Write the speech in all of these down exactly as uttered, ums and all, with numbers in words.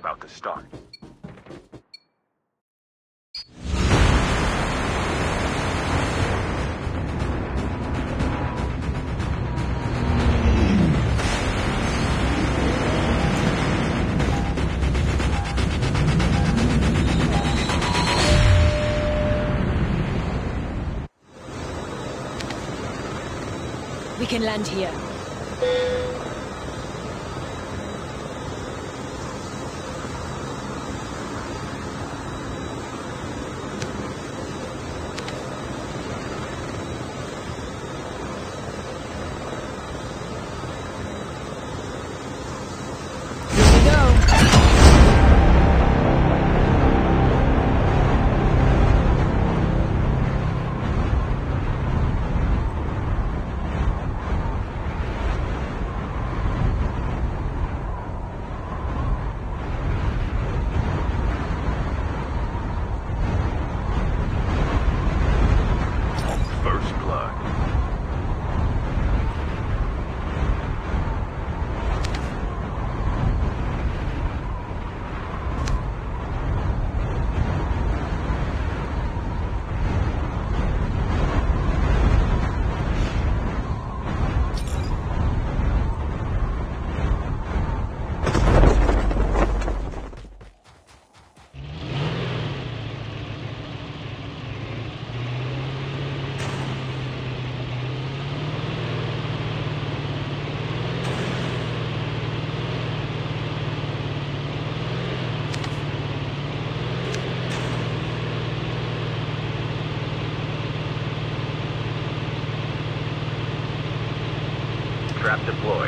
about to start. We can land here. Trap deployed.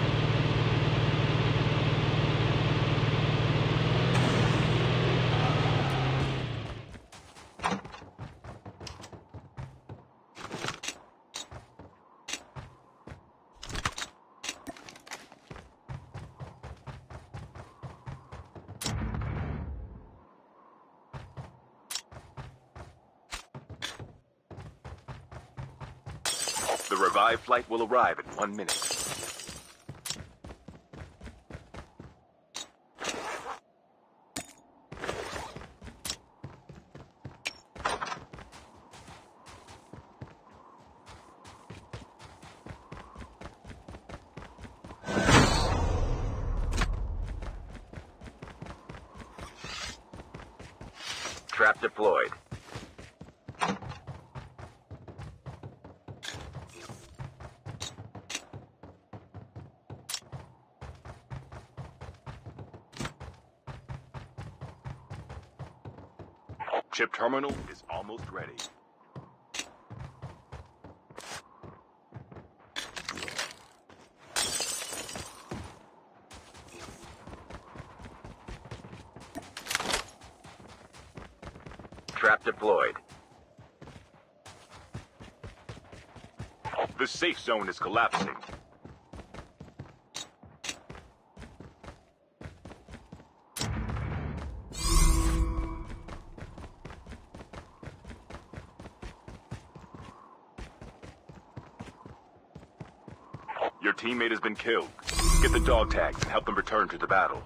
The revived flight will arrive in one minute. Trap deployed. Chip terminal is almost ready. Trap deployed. The safe zone is collapsing. Your teammate has been killed. Get the dog tags and help them return to the battle.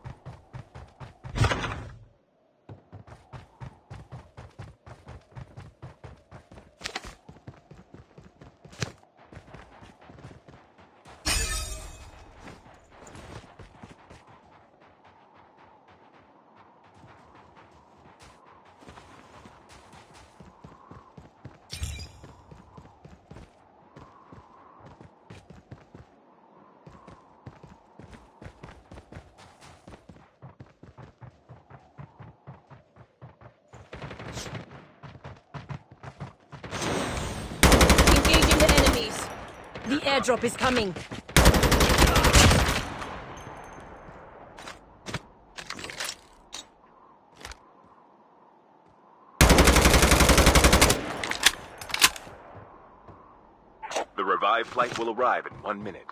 Engaging the enemies. The airdrop is coming. The revived flight will arrive in one minute.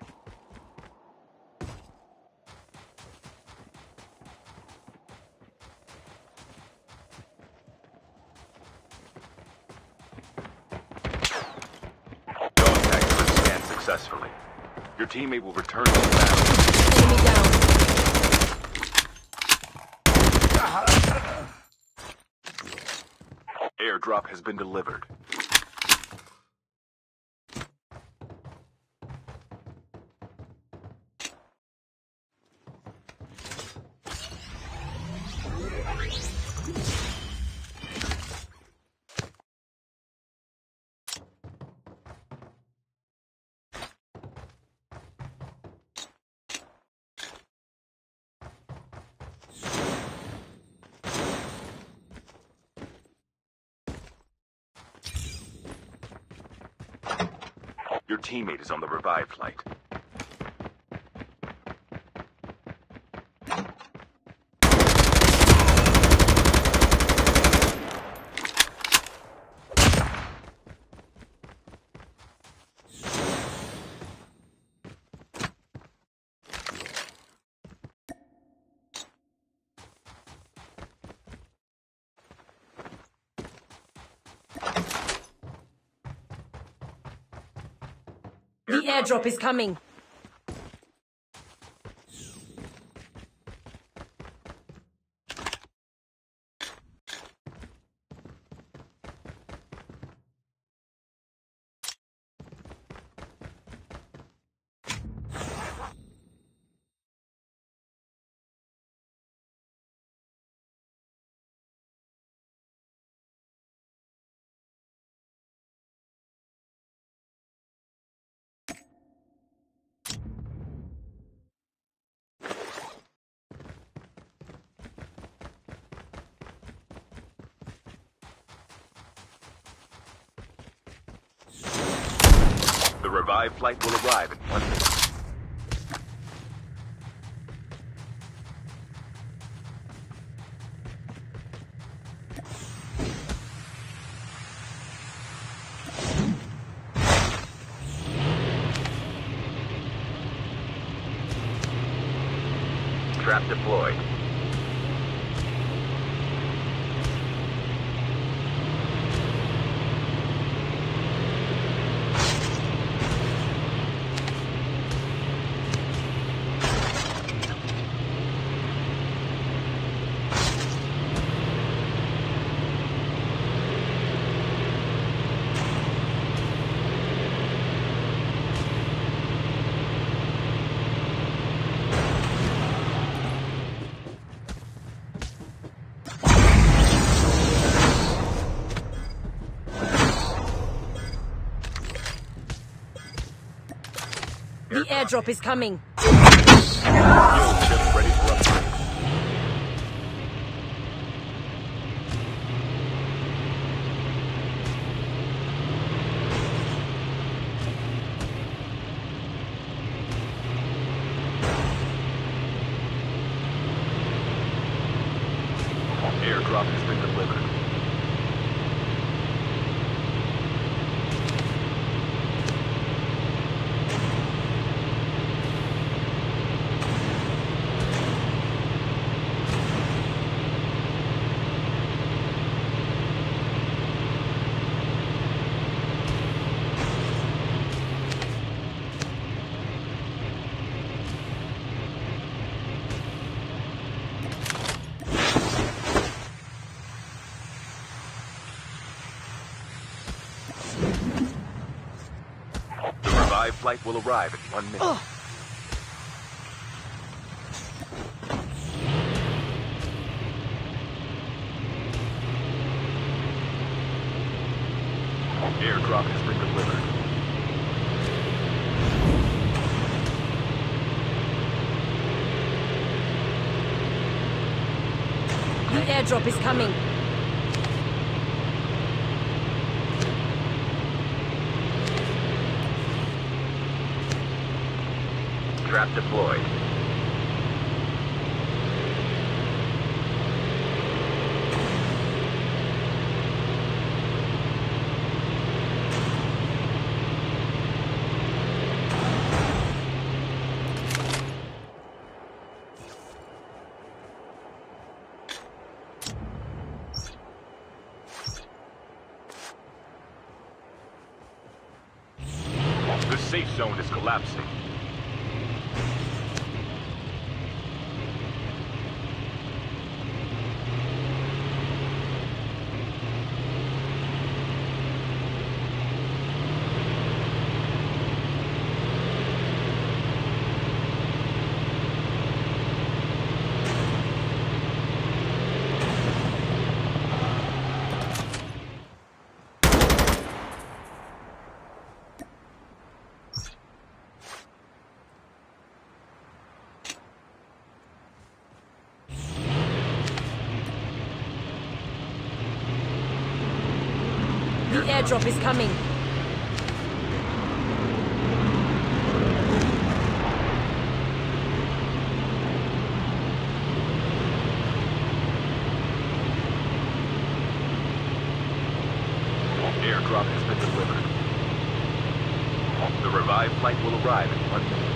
Successfully. Your teammate will return to the battle. Enemy down. Airdrop has been delivered. Your teammate is on the revive flight. The airdrop is coming. The revive flight will arrive in one minute. Trap deployed. The airdrop is coming. Fuel ship ready for upgrade. Airdrop has been delivered. The revive flight will arrive in one minute. Oh. Airdrop has been delivered. The airdrop is coming. Trap deployed. The safe zone is collapsing. airdrop is coming. Airdrop has been delivered. The revived flight will arrive in one minute.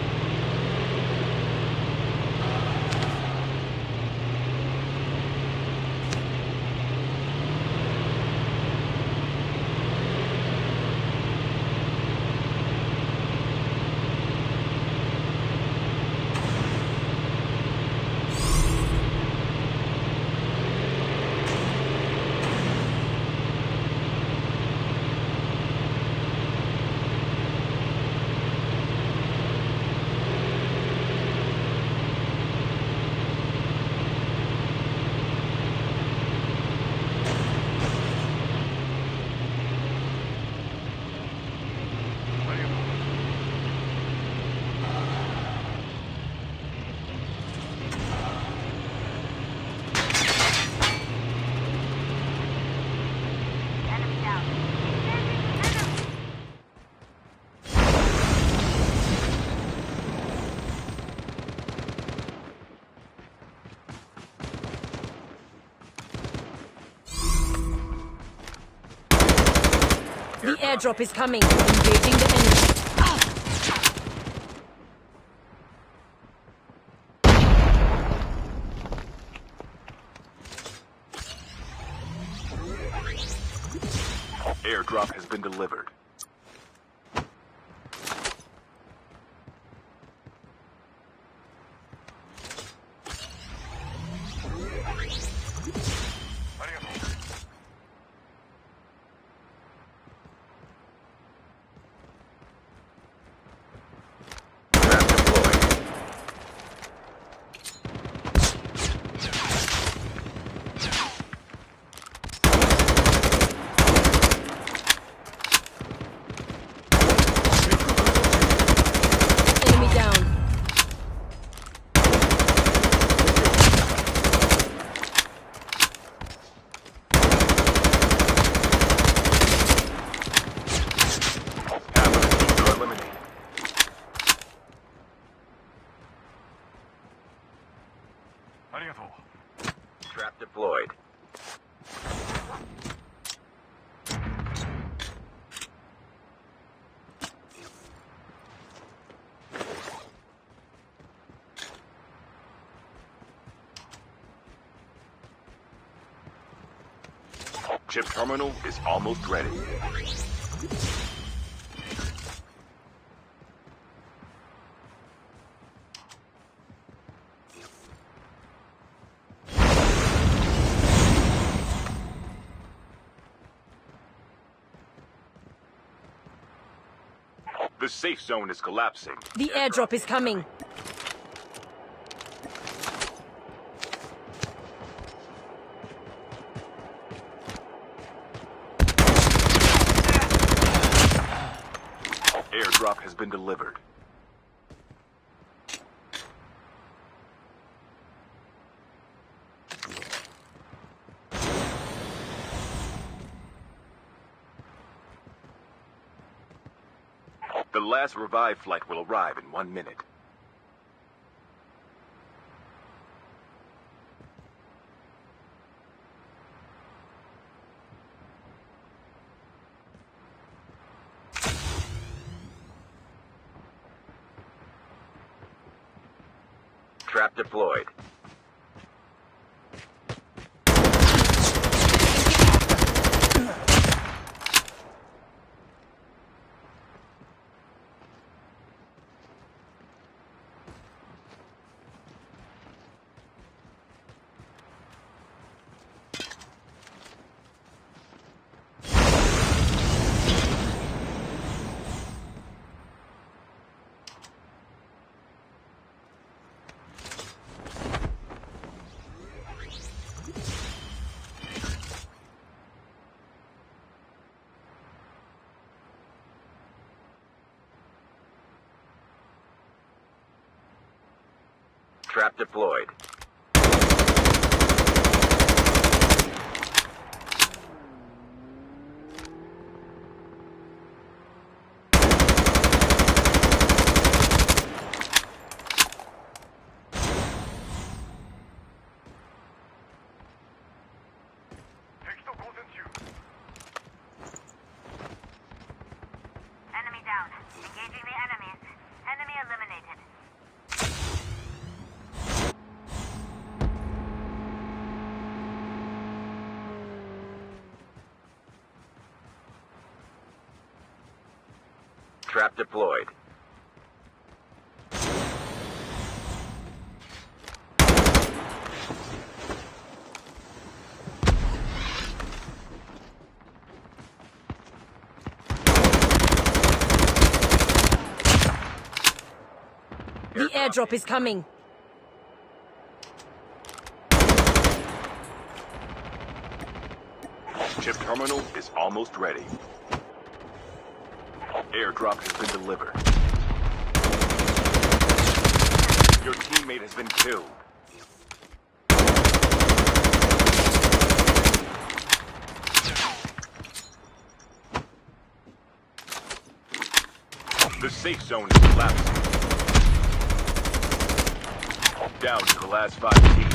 The airdrop is coming. Engaging the enemy. Airdrop has been delivered. Trap deployed. Chip terminal is almost ready. The safe zone is collapsing. The airdrop is coming. Airdrop has been delivered. The last revive flight will arrive in one minute. Trap deployed. Trap deployed. Trap deployed. The airdrop is coming. Chip terminal is almost ready. Airdrop has been delivered. Your teammate has been killed. The safe zone is collapsing. Down to the last five teams.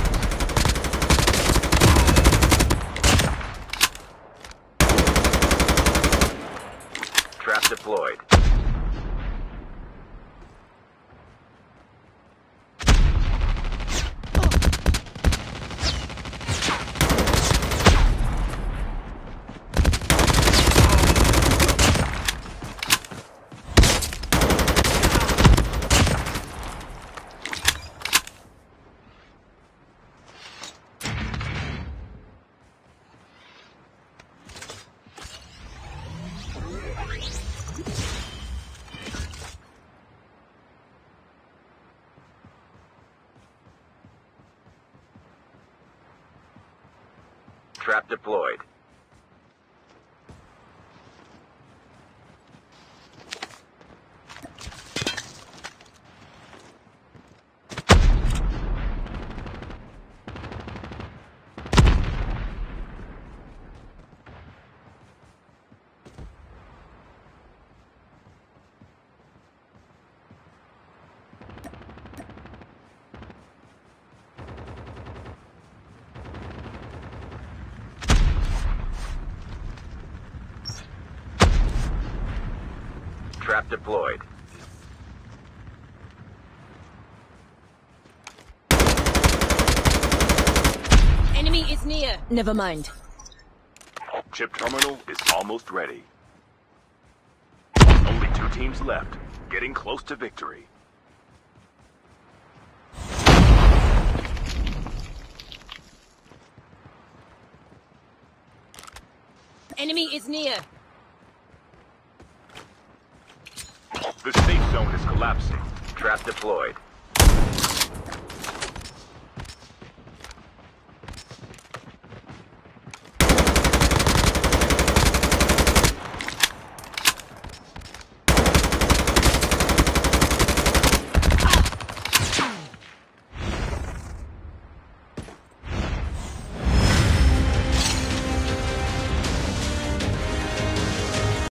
Trap deployed. Trap deployed. Trap deployed. Enemy is near. Never mind. Chip terminal is almost ready. Only two teams left, getting close to victory. Enemy is near. The safe zone is collapsing. Trap deployed.